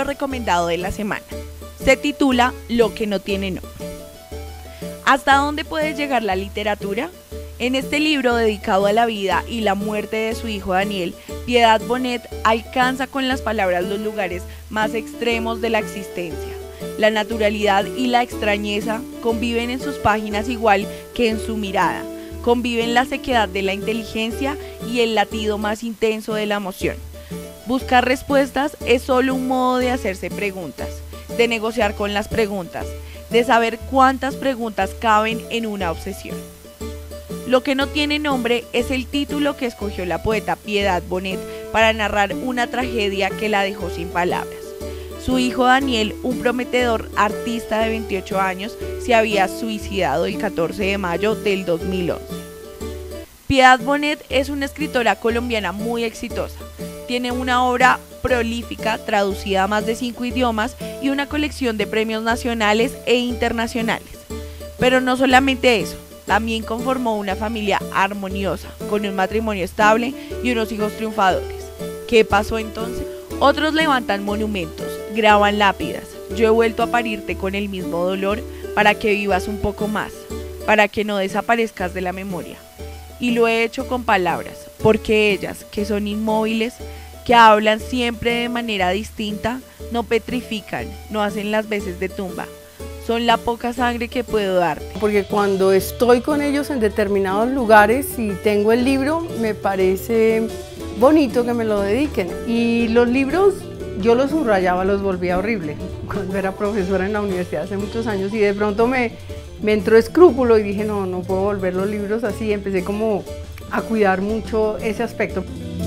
recomendado de la semana. Se titula Lo que no tiene nombre. ¿Hasta dónde puede llegar la literatura? En este libro dedicado a la vida y la muerte de su hijo Daniel, Piedad Bonet alcanza con las palabras los lugares más extremos de la existencia. La naturalidad y la extrañeza conviven en sus páginas igual que en su mirada. Conviven la sequedad de la inteligencia y el latido más intenso de la emoción. Buscar respuestas es solo un modo de hacerse preguntas, de negociar con las preguntas, de saber cuántas preguntas caben en una obsesión. Lo que no tiene nombre es el título que escogió la poeta Piedad Bonet para narrar una tragedia que la dejó sin palabras. Su hijo Daniel, un prometedor artista de 28 años, se había suicidado el 14 de mayo del 2011. Piedad Bonet es una escritora colombiana muy exitosa. Tiene una obra prolífica traducida a más de 5 idiomas y una colección de premios nacionales e internacionales. Pero no solamente eso. También conformó una familia armoniosa, con un matrimonio estable y unos hijos triunfadores. ¿Qué pasó entonces? Otros levantan monumentos, graban lápidas. Yo he vuelto a parirte con el mismo dolor para que vivas un poco más, para que no desaparezcas de la memoria. Y lo he hecho con palabras, porque ellas, que son inmóviles, que hablan siempre de manera distinta, no petrifican, no hacen las veces de tumba. Son la poca sangre que puedo darte. Porque cuando estoy con ellos en determinados lugares y tengo el libro, me parece bonito que me lo dediquen. Y los libros yo los subrayaba, los volvía horrible. Cuando era profesora en la universidad hace muchos años y de pronto me entró escrúpulo y dije no puedo volver los libros así. Empecé como a cuidar mucho ese aspecto.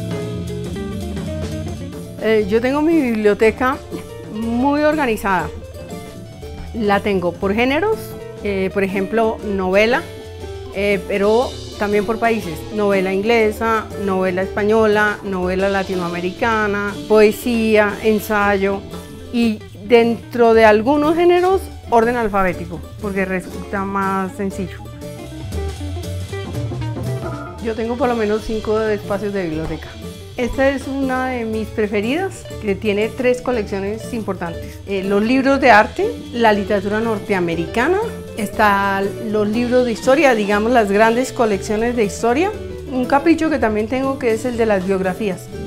Yo tengo mi biblioteca muy organizada. La tengo por géneros, por ejemplo, novela, pero también por países. Novela inglesa, novela española, novela latinoamericana, poesía, ensayo y dentro de algunos géneros, orden alfabético, porque resulta más sencillo. Yo tengo por lo menos 5 espacios de biblioteca. Esta es una de mis preferidas, que tiene 3 colecciones importantes. Los libros de arte, la literatura norteamericana, están los libros de historia, digamos las grandes colecciones de historia. Un capricho que también tengo que es el de las biografías.